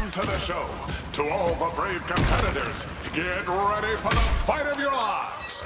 Welcome to the show. To all the brave competitors, get ready for the fight of your lives.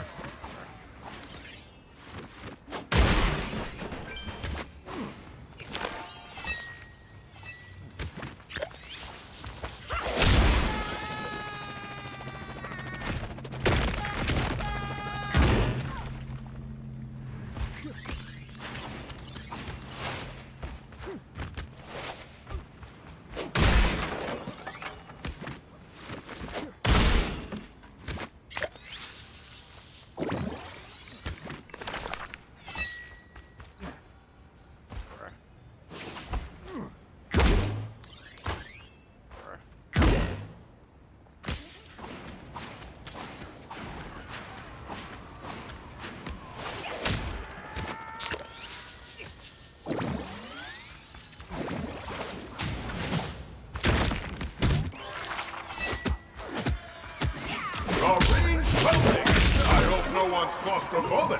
Claustrophobic.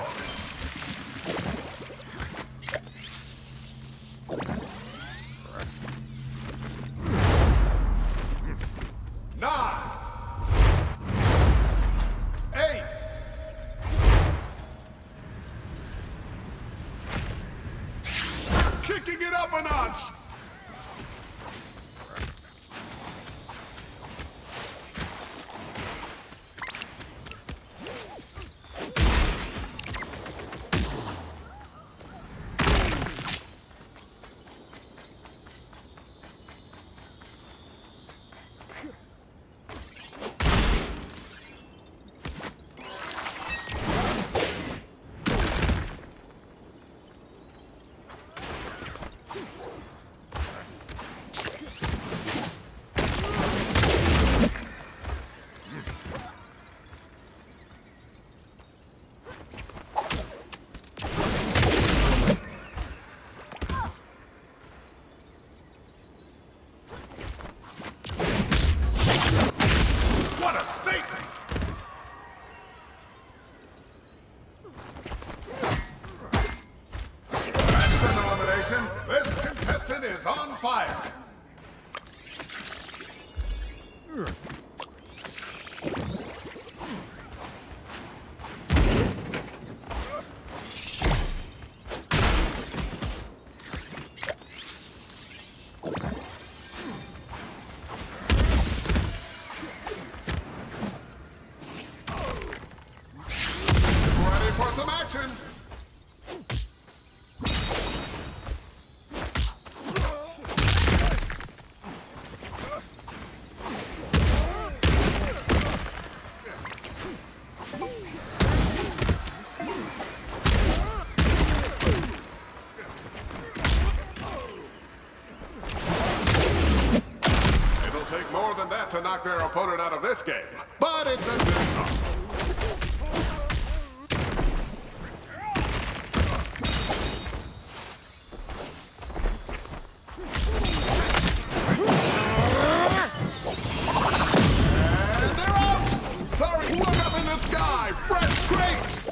9, 8. Kicking it up a notch. This contestant is on fire. Ready for some action. Take more than that to knock their opponent out of this game, but it's a good start. And they're out! Sorry, look up in the sky! Fresh grapes!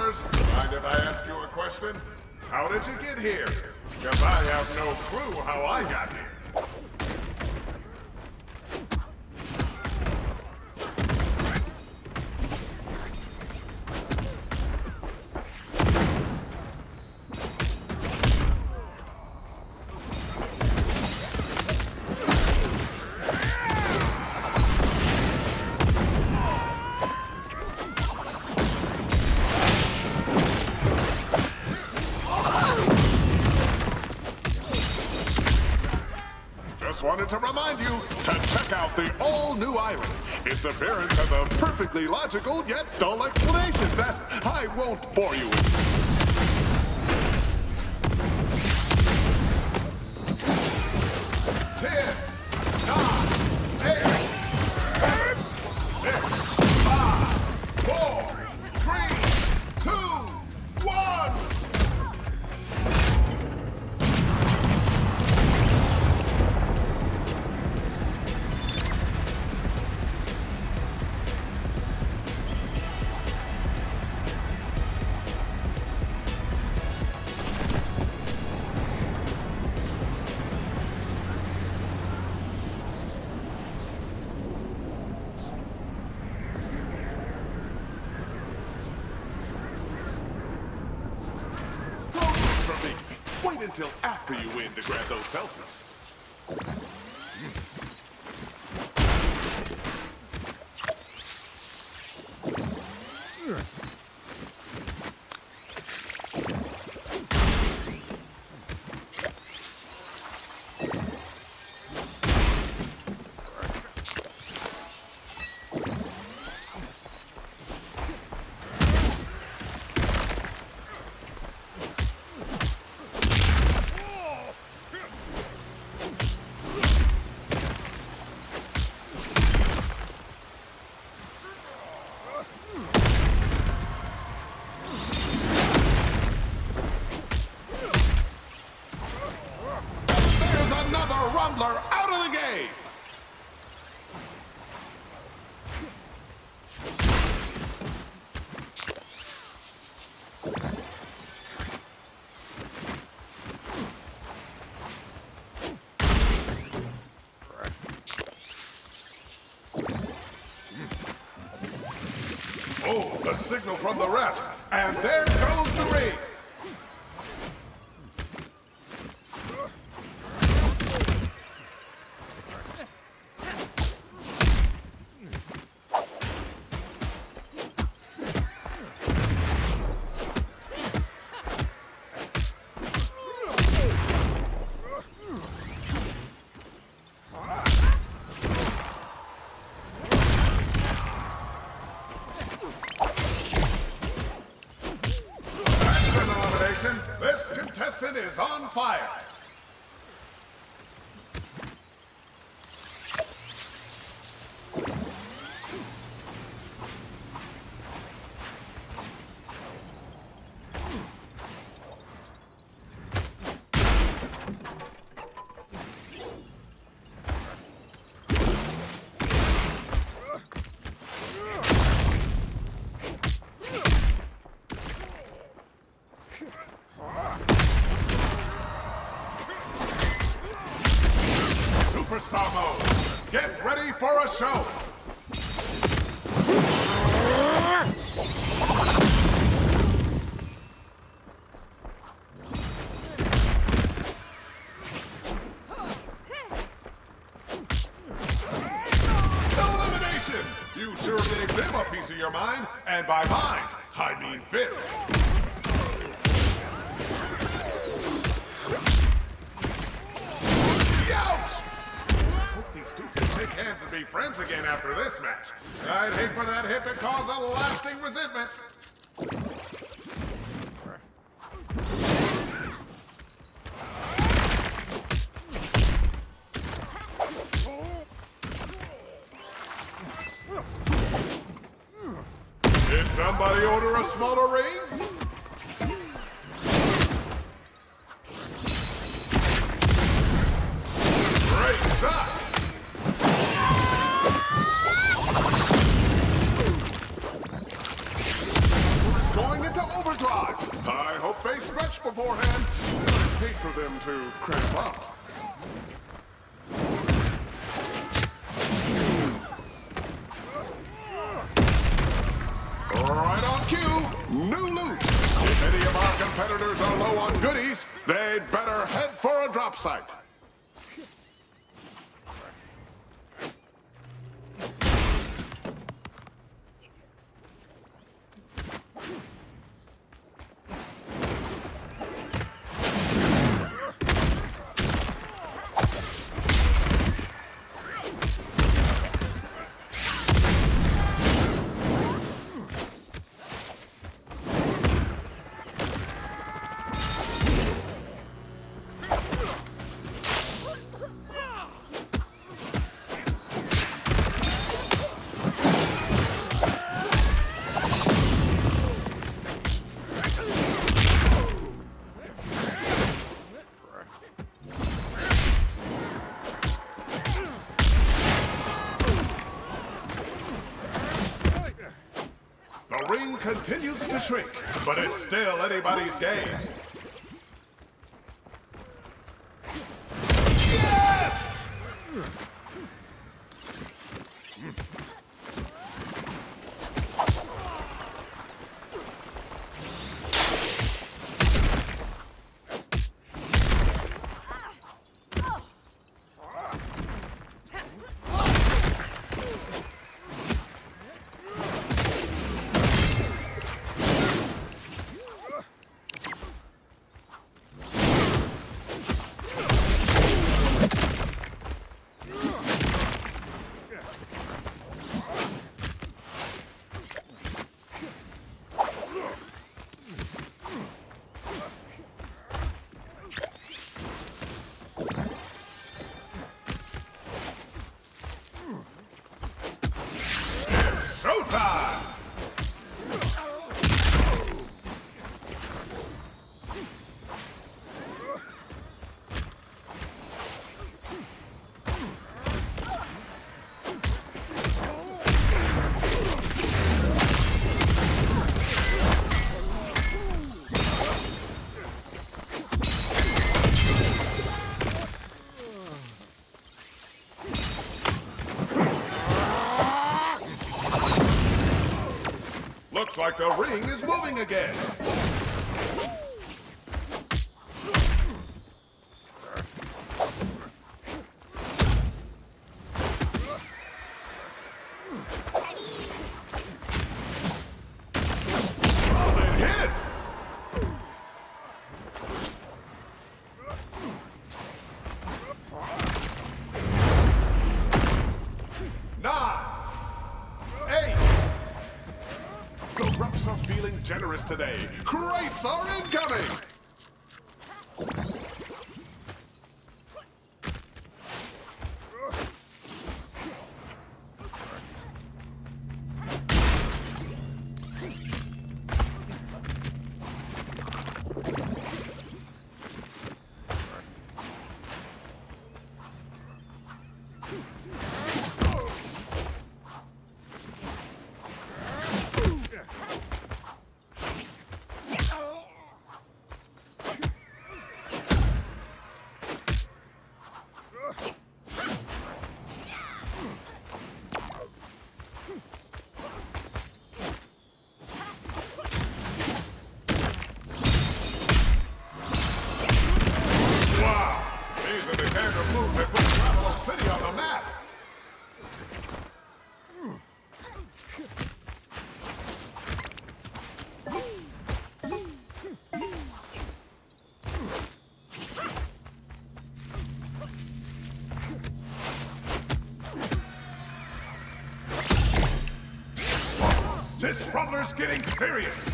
Rumblers. Mind if I ask you a question? How did you get here? Because I have no clue how I got here. Wanted to remind you to check out the all-new island. Its appearance has a perfectly logical yet dull explanation that I won't bore you with. Ten, 9, 8, 7, 6, 5, 4, 3, 2, 1. Wait until after you win to grab those selfies. Rumbler out of the game! Oh, the signal from the refs, and there goes the ring! This contestant is on fire. Superstar mode. Get ready for a show. Elimination. You sure gave them a piece of your mind, and by mind, I mean fist. These two can shake hands and be friends again after this match. I'd hate for that hit to cause a lasting resentment. Did somebody order a smaller ring? Great shot! Going into overtime. hate for them to cramp up. Right on cue, new loot. If any of our competitors are low on goodies, they'd better head for a drop site. The ring continues to shrink, but it's still anybody's game. Yes! Showtime! Looks like the ring is moving again. Solid hit! The roughs are feeling generous today. Crates are incoming! Moves that put Grapital City on the map. This Rumbler's getting serious.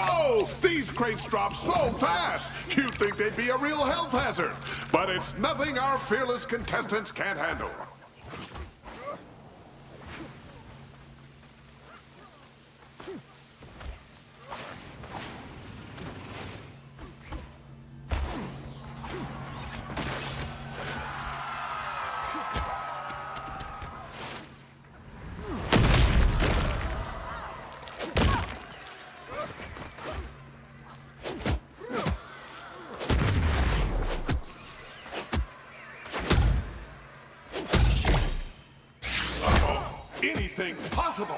Whoa! These crates drop so fast! You'd think they'd be a real health hazard. But it's nothing our fearless contestants can't handle. Anything's possible.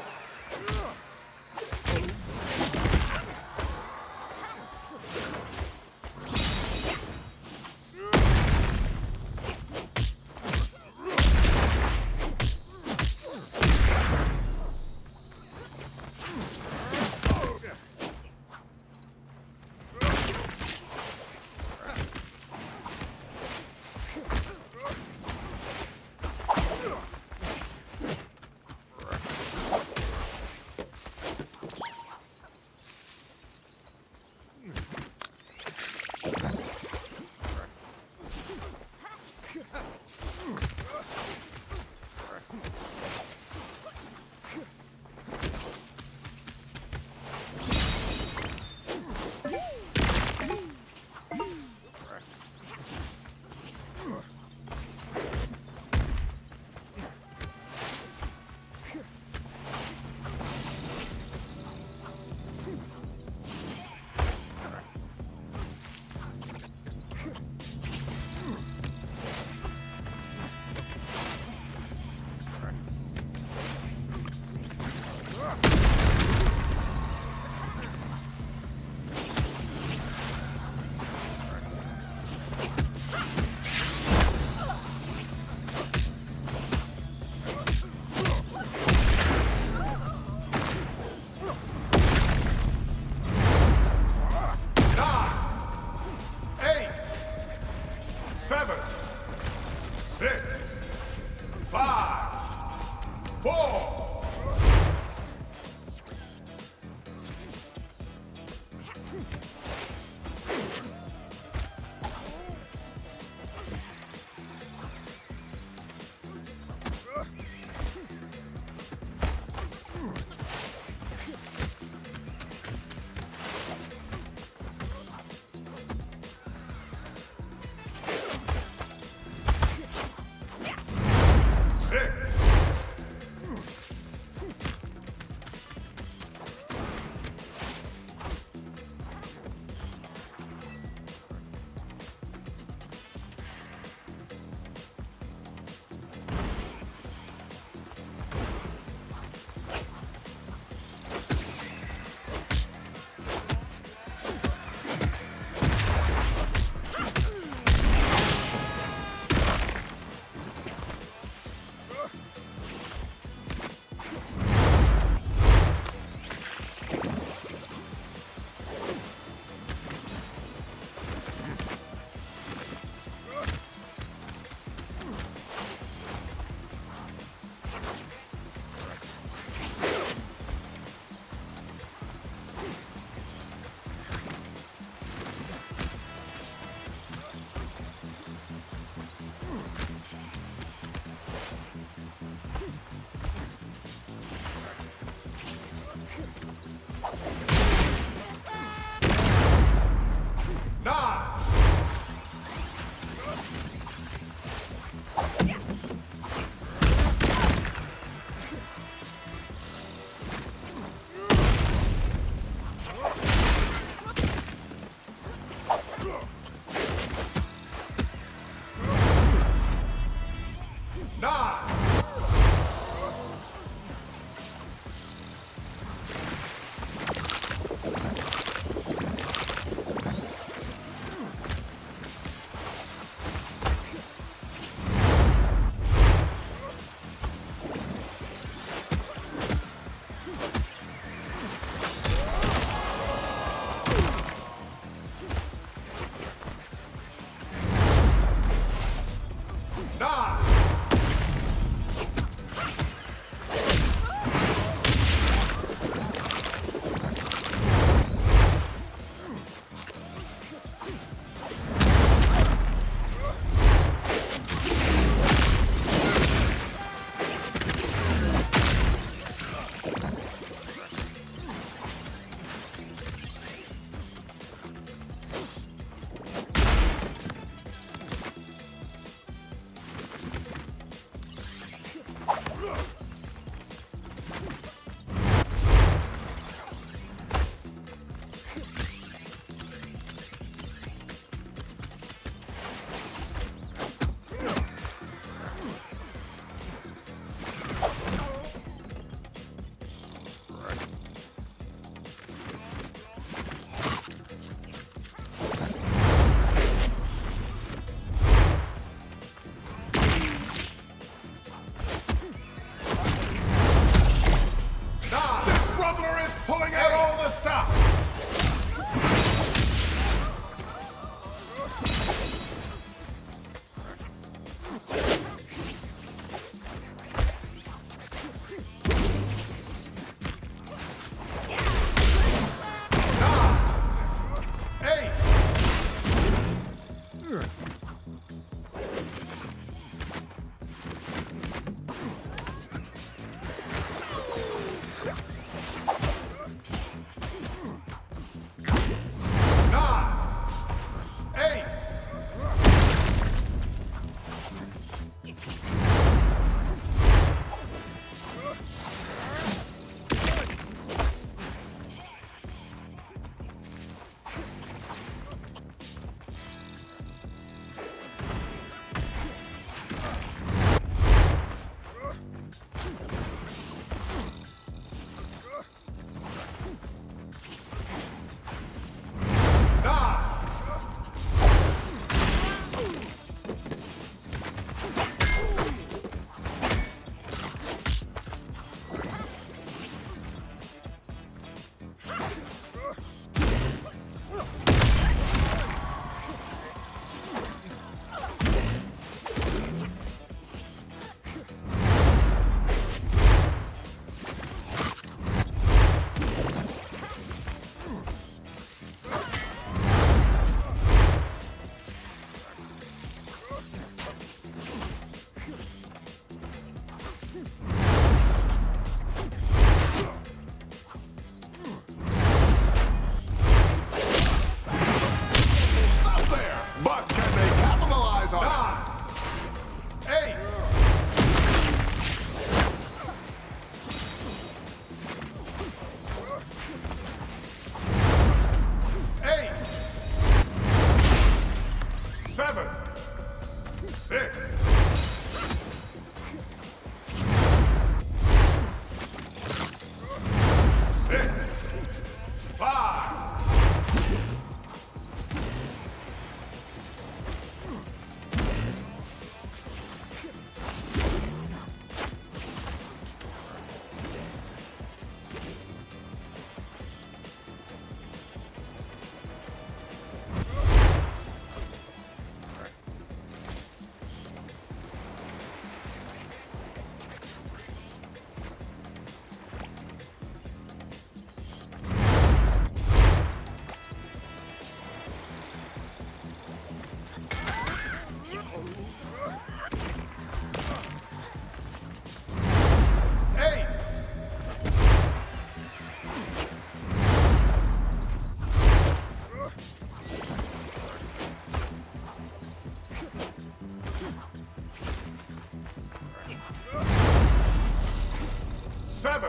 7,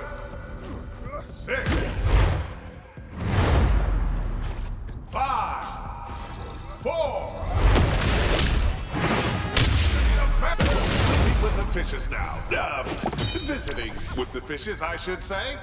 6, 5, 4. Meet with the fishes now. Visiting with the fishes, I should say.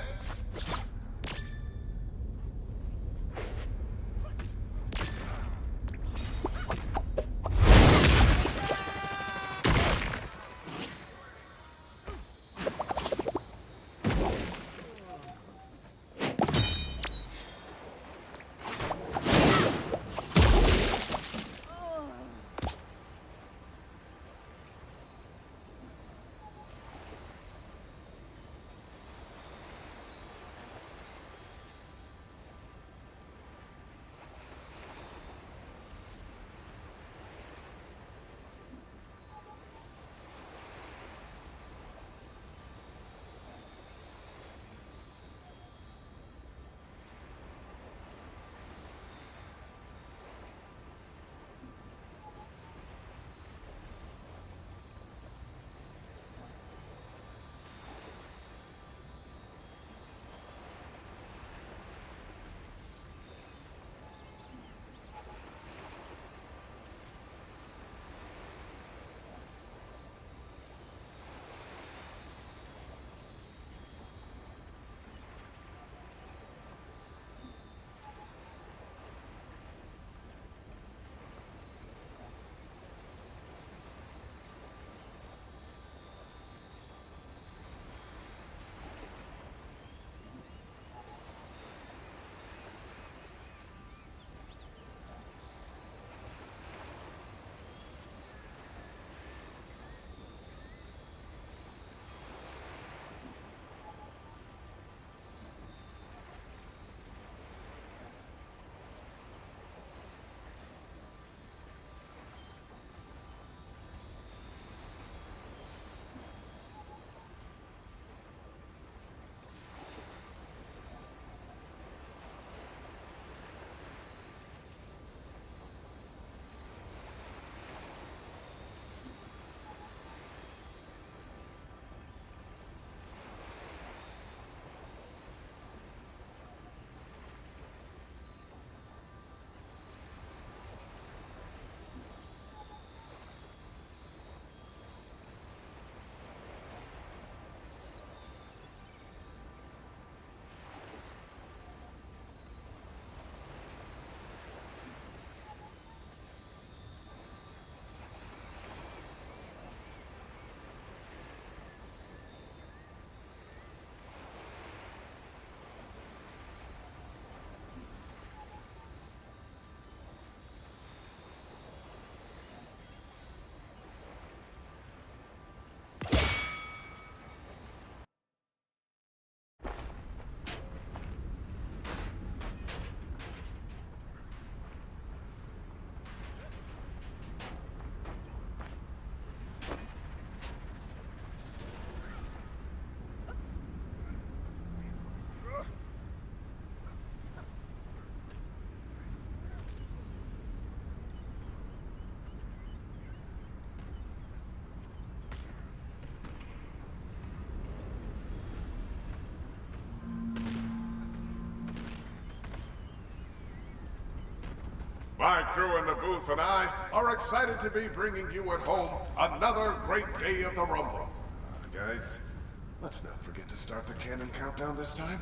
My crew in the booth and I are excited to be bringing you at home another great day of the Rumble. Guys, let's not forget to start the cannon countdown this time.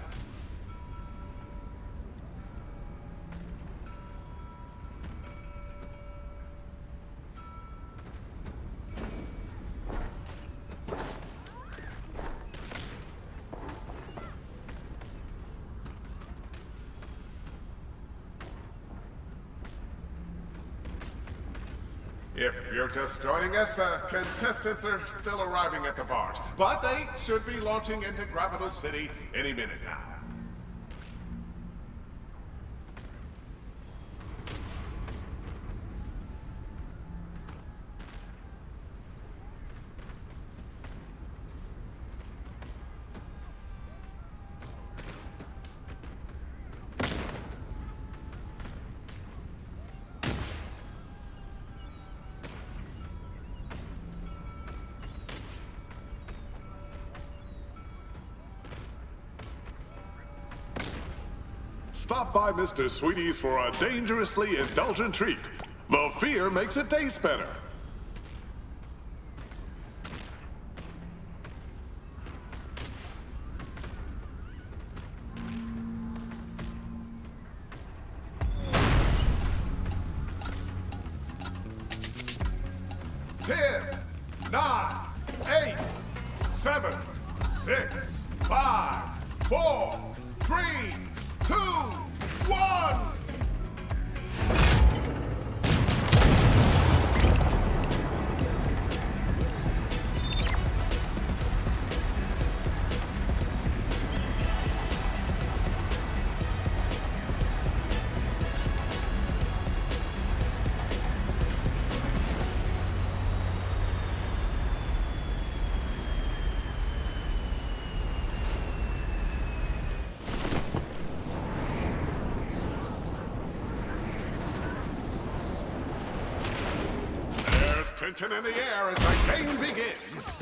If you're just joining us, contestants are still arriving at the bars, but they should be launching into Grapital City any minute now. Stop by Mr. Sweetie's for a dangerously indulgent treat. The fear makes it taste better. Ten, 9, 8, 7, 6, 5, 4, 3, 2, 1. There's tension in the air as the game begins.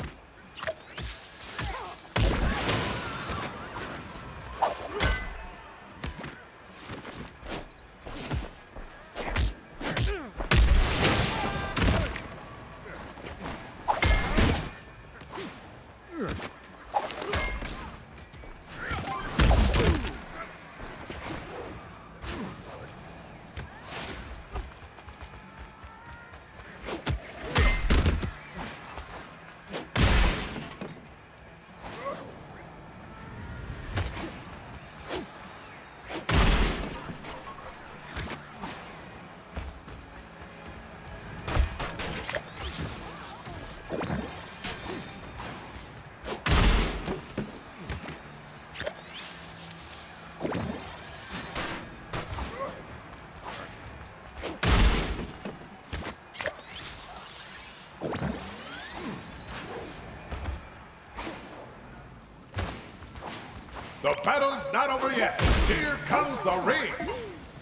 The battle's not over yet. Here comes the ring.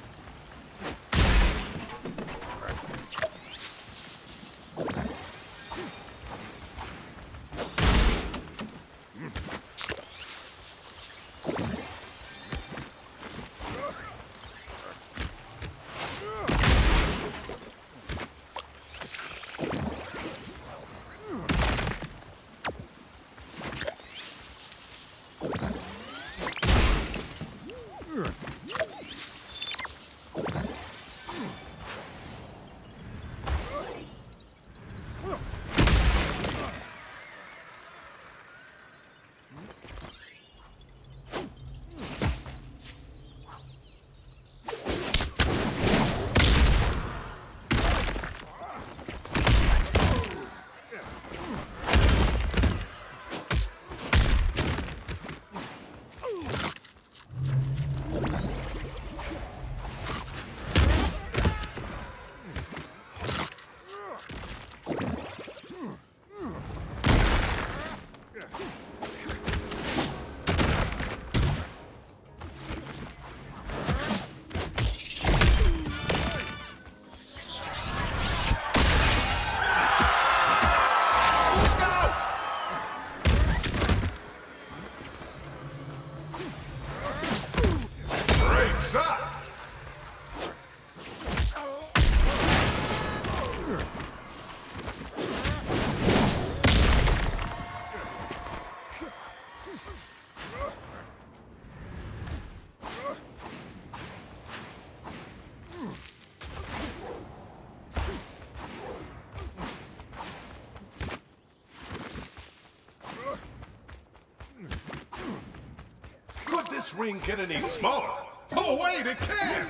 Could this ring get any smaller? Oh, wait, it can!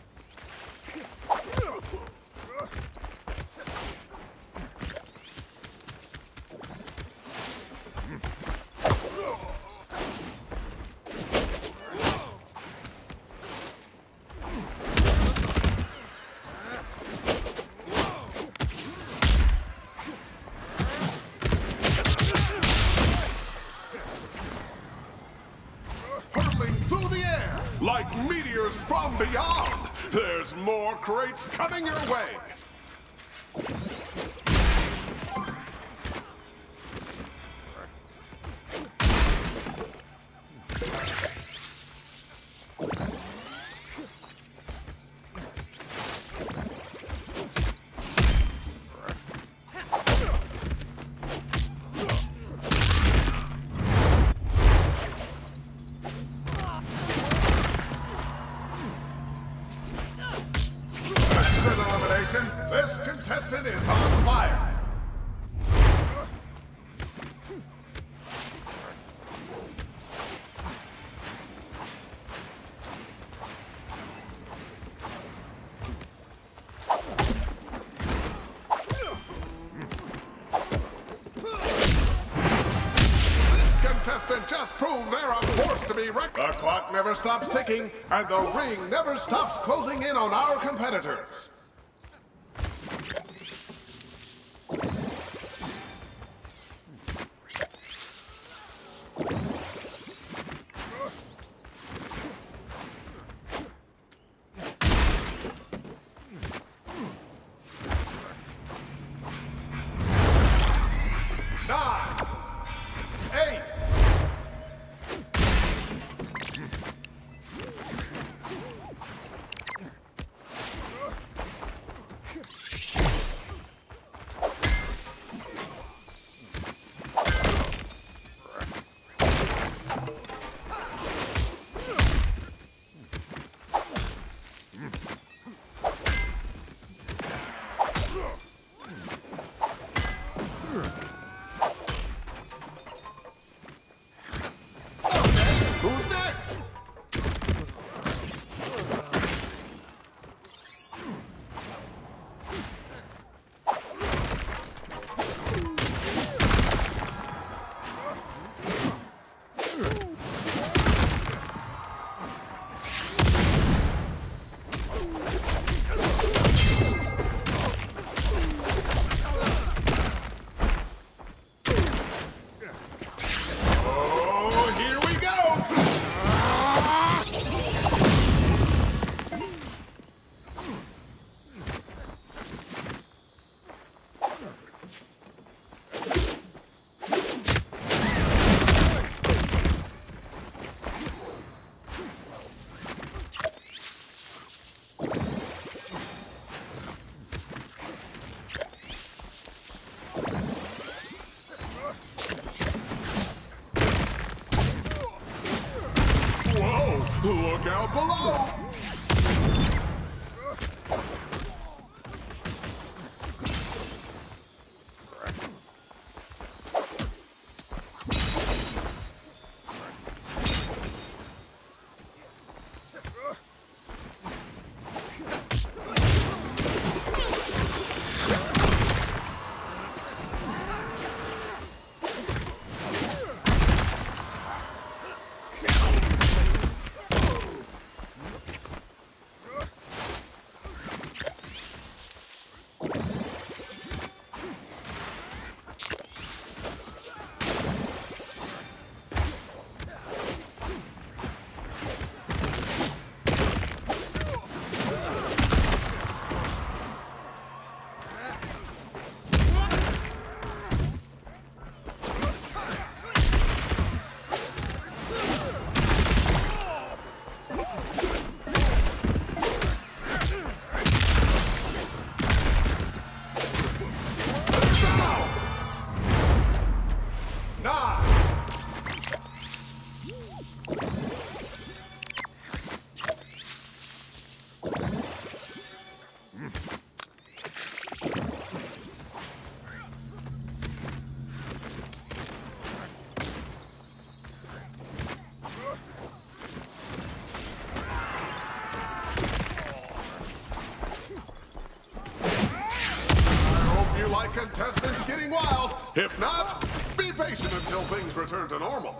Like meteors from beyond, there's more crates coming your way. Attention, this contestant is on fire. Contestant just proved they're a force to be reckoned. The clock never stops ticking, and the ring never stops closing in on our competitors. Who's next? Look out below! Contestants getting wild. If not, be patient until things return to normal.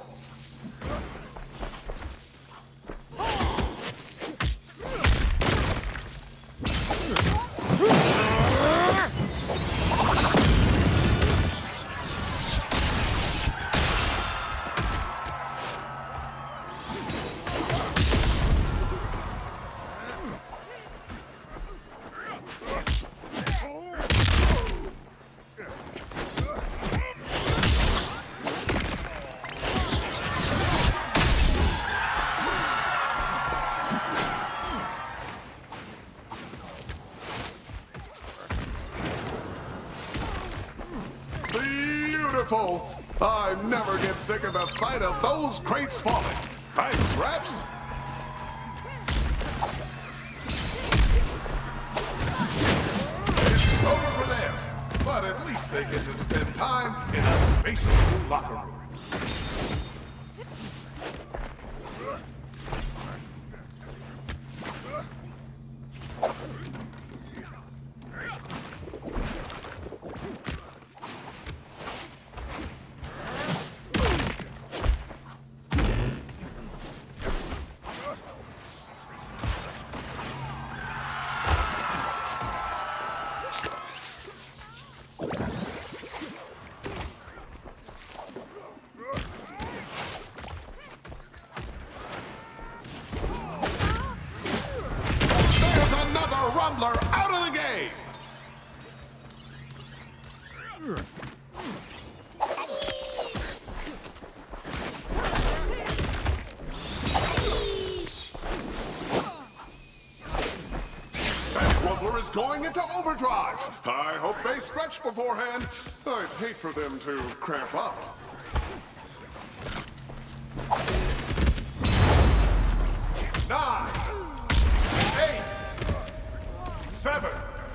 Beautiful! I never get sick of the sight of those crates falling. Thanks, refs! but at least they get to spend time in a spacious new locker room. Rumbler out of the game! That Rumbler is going into overdrive! I hope they stretch beforehand. I'd hate for them to cramp up. 9, 8, 7.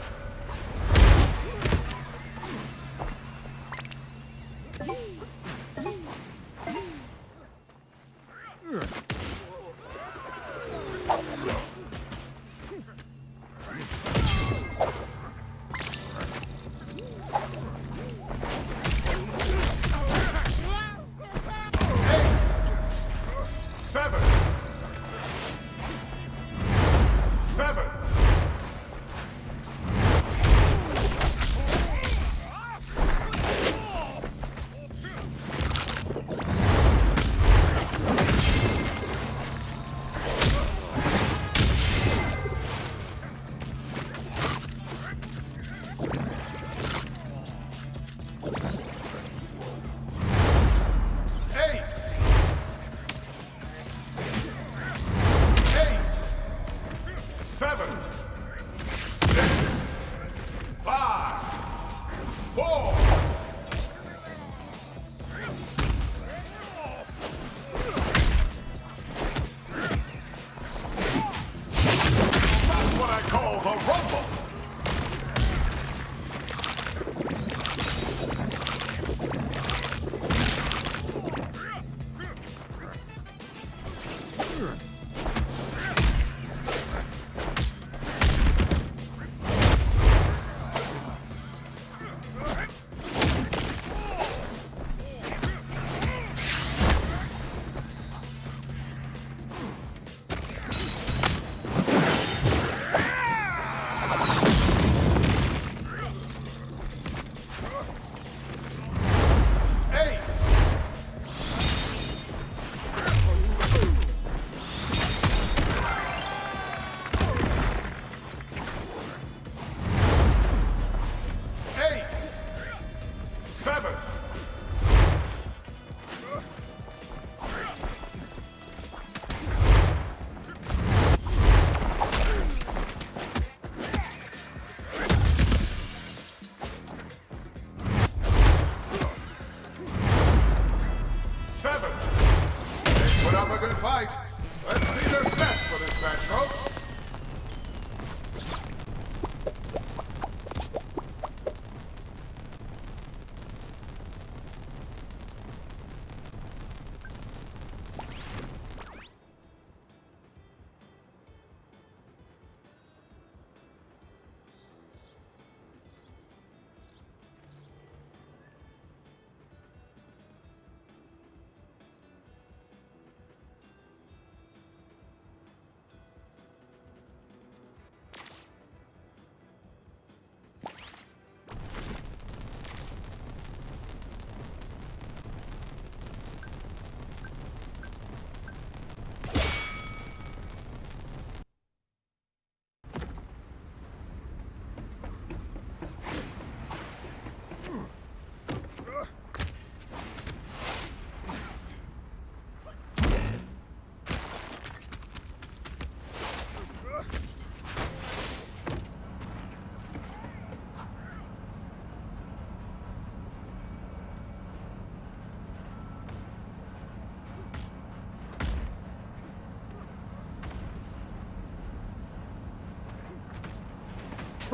Fight. Let's see their stats for this match, folks.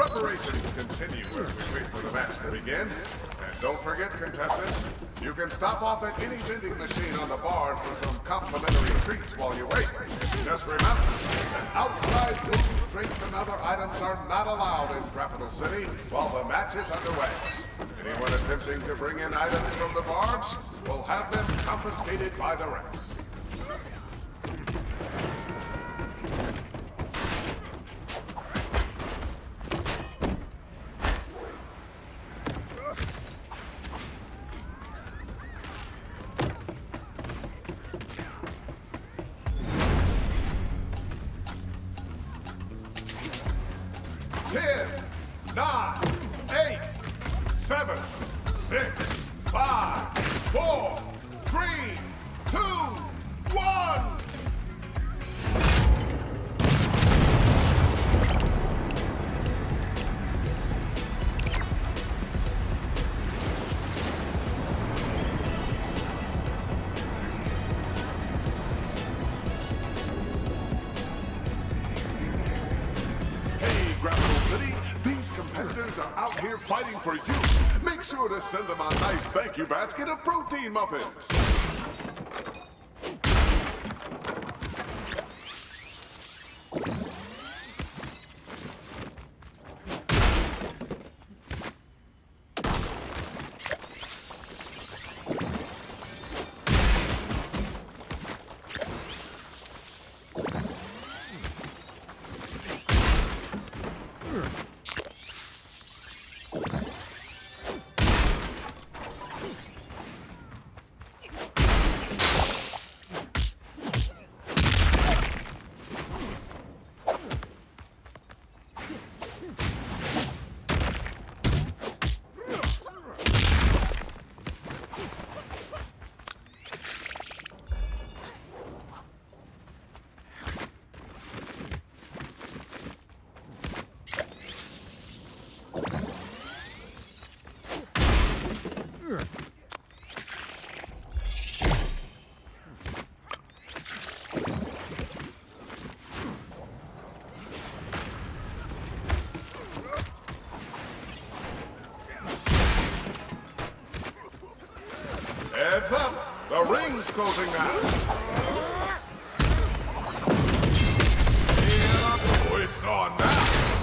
Preparations continue as we wait for the match to begin. And don't forget, contestants, you can stop off at any vending machine on the bar for some complimentary treats while you wait. Just remember that outside food, drinks, and other items are not allowed in Grapital City while the match is underway. Anyone attempting to bring in items from the bars will have them confiscated by the refs. Fighting for you. Make sure to send them a nice thank you basket of protein muffins. Heads up! The ring's closing now! It's on now!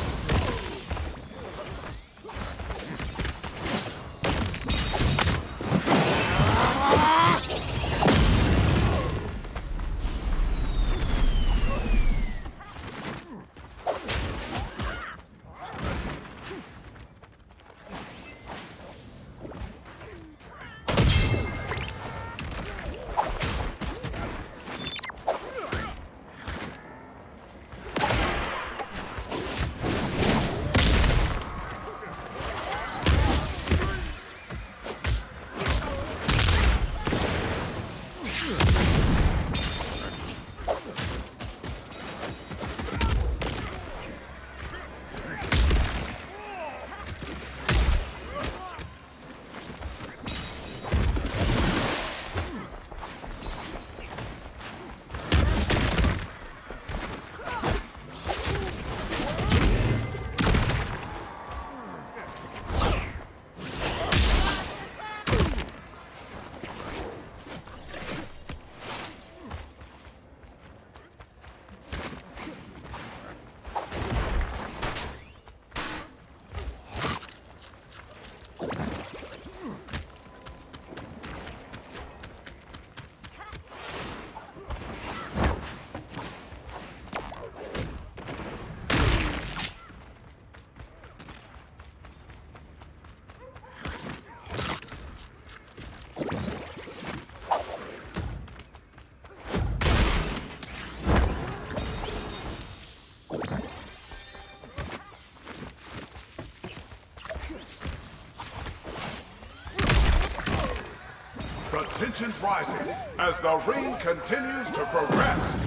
Tensions rising as the ring continues to progress.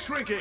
shrinking!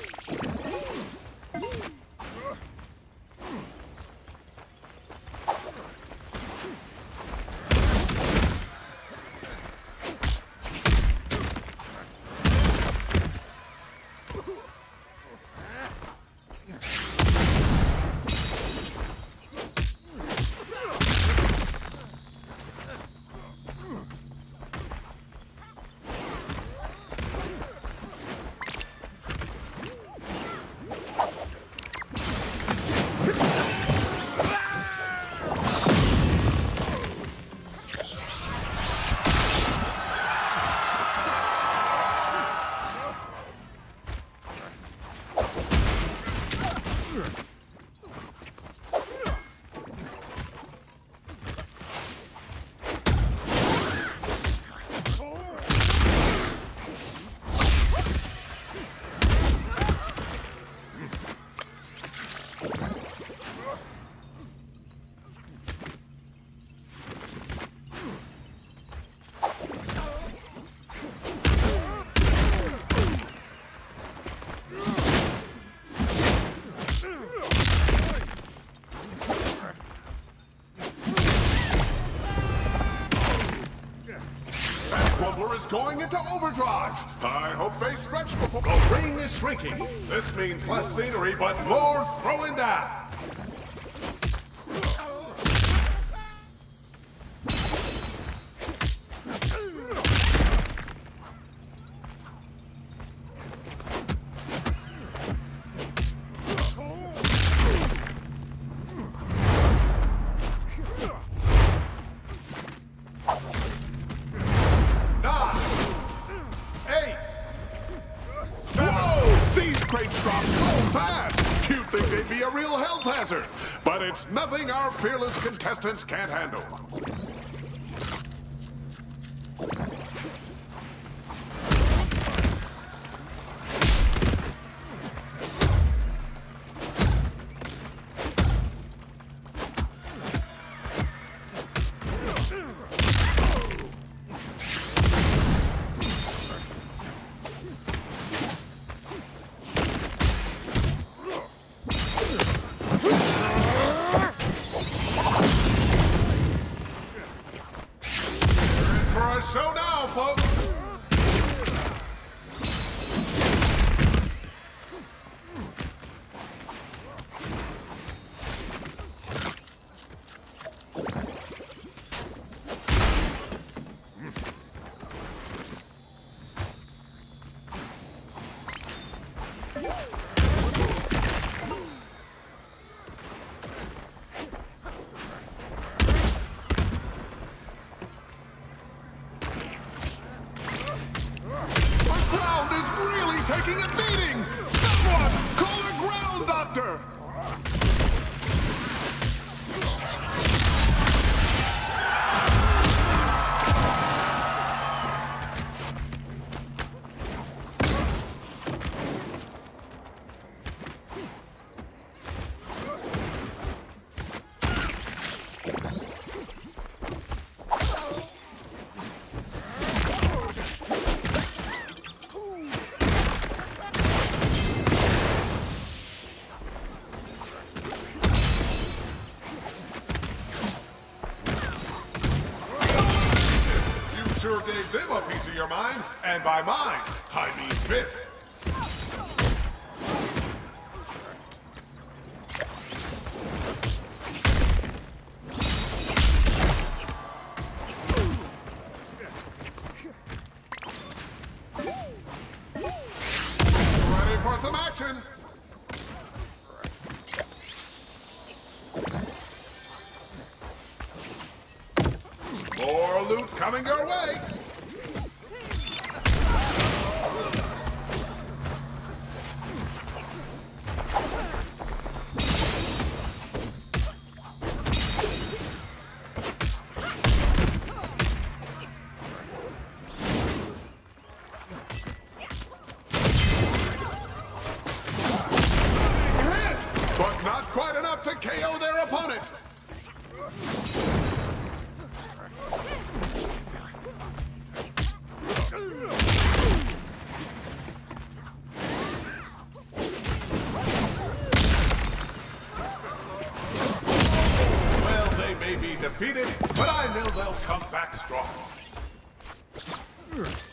Is going into overdrive. I hope they stretch before the ring is shrinking. This means less scenery, but more throwing down. But it's nothing our fearless contestants can't handle. Show now, folks! Taking a beating! Someone call a ground doctor! Sure gave them a piece of your mind, and by mind, I mean fist. Ready for some action? More loot coming your way! Hit! But not quite enough to KO their opponent! defeated, but I know they'll come back strong.